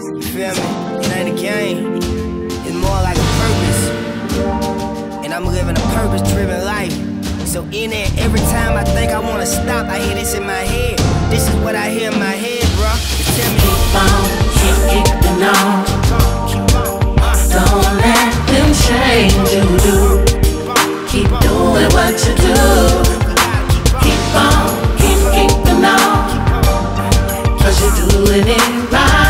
Feel me? It ain't a game. It's more like a purpose. And I'm living a purpose-driven life. So in it, every time I think I wanna stop, I hear this in my head. This is what I hear in my head, bro. Tell me. Keep on, keep keeping on. Don't let them change you, do. Keep doing what you do. Keep on, keep keeping on. Cause you're doing it right.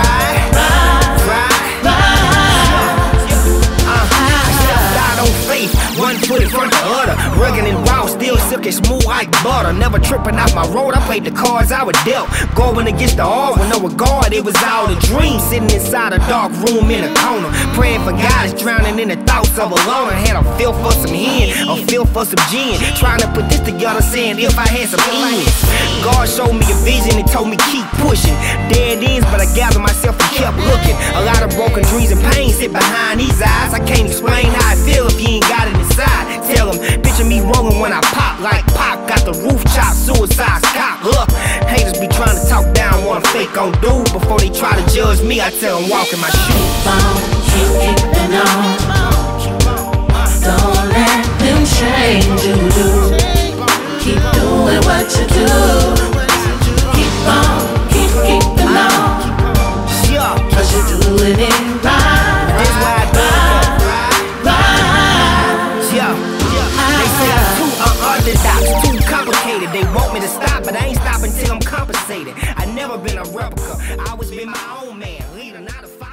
One foot in front of the other, rugged and raw, still silky smooth like butter. Never tripping off my road, I played the cards I was dealt. Going against the odds with no regard, it was all a dream. Sitting inside a dark room in a corner, praying for God, drowning in the thoughts of a loner. Had a feel for some hen, a feel for some gin. Trying to put this together, saying if I had some ends. God showed me a vision and told me keep pushing. Dead ends, but I gathered myself and kept looking. A lot of broken dreams and pain sit behind these eyes. I can't explain how I feel if you ain't got it inside. Tell them, picture me rolling when I pop like pop. Got the roof chopped, suicide cop. Haters be trying to talk down, wanna fake on dude. Before they try to judge me, I tell them walk in my shoes. Keep on, keep keeping on. Don't let them change you, do. Keep doing what you do. Keep on, keep keeping on. Cause you're doing it right. That's why I do it. They say I'm too unorthodox, too complicated. They want me to stop, but I ain't stopping till I'm compensated. I never been a replica, I always been my own man. Leader, not a